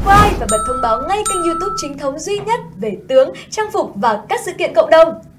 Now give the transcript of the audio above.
subscribe và bật thông báo ngay kênh YouTube chính thống duy nhất về tướng, trang phục và các sự kiện cộng đồng.